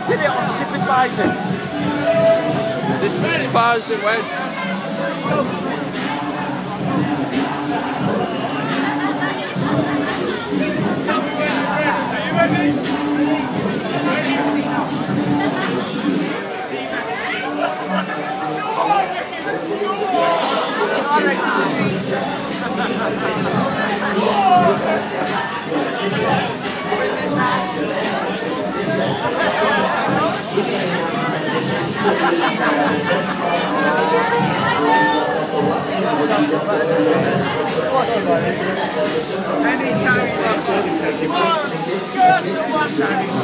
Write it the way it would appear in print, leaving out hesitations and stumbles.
Give it on TripAdvisor. This is as far as it went. Are you ready? Any shiny